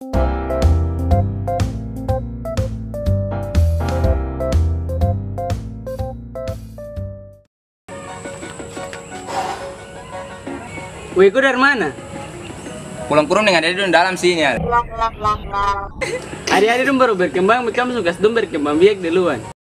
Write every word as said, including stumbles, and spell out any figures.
Wih, kau dari mana? Pulang kurung dengan ada di dalam sini ya. Hari-hari dong baru berkembang, kamu suka dong berkembang biak duluan.